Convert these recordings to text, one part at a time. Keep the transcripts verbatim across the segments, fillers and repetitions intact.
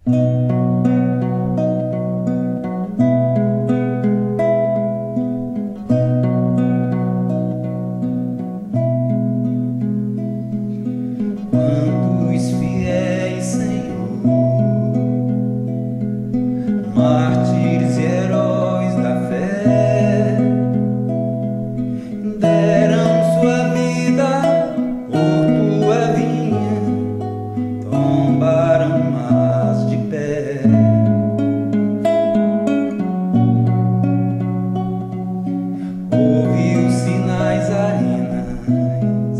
Quantos fiéis, Senhor, mártires e heróis da fé, deram sua vida por tua vinha, tombaram mas de pé. Ouvi os sinais arenas,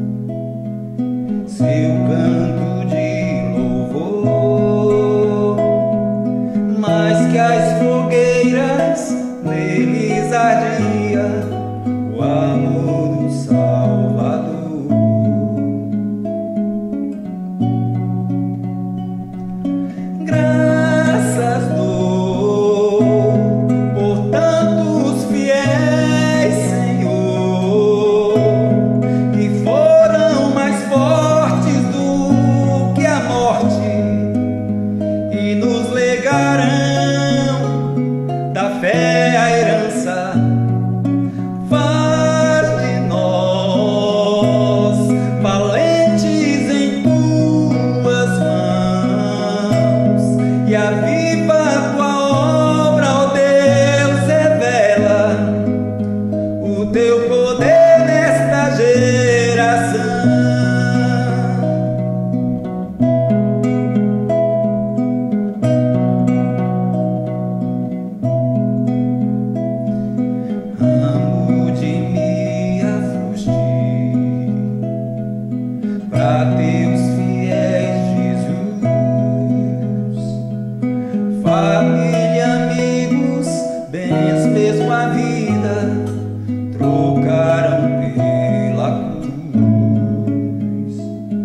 seu canto de louvor, mais que as fogueiras neles ardia o amor do Salvador. Graças dou por tantos fiéis, Senhor, que foram mais fortes do que a morte e nos legarão da fé a herança. Faz de nós valentes em tuas mãos e aviva a tua obra, ó Deus, revela o teu poder nesta geração. Amo de me afugir pra teus fiéis, Jesus, família, amigos, bens, mesmo a vida, trocaram pela cruz.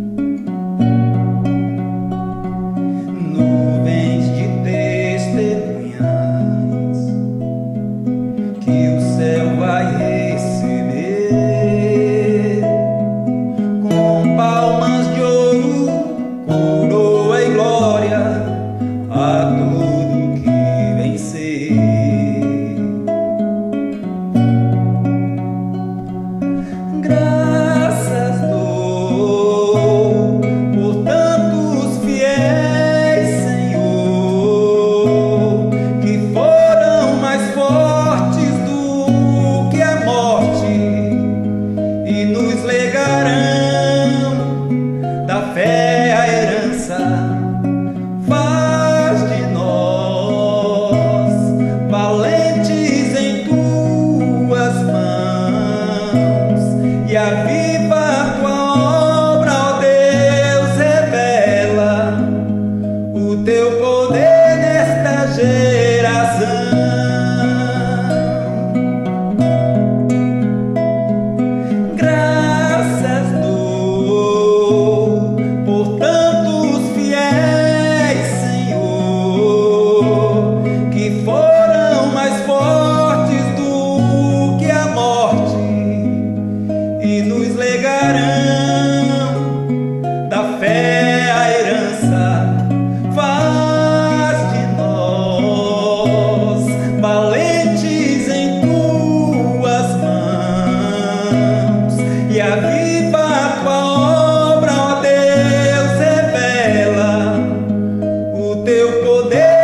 Nuvens de testemunhas que o céu vai receber, com palmas de ouro, coroa e glória a tudo que vencer. Graças dou por tantos fiéis, Senhor, que foram mais fortes do que a morte e nos legarão da fé a herança. Faz de nós valentes em tuas mãos e aviva a tua obra, ó Deus, revela o teu poder nesta geração. Graças dou por tantos fiéis, Senhor, que foram mais fortes do que a morte e nos legarão da fé a herança. Faz de nós valentes em tuas mãos e aviva a tua obra, ó Deus, revela o teu poder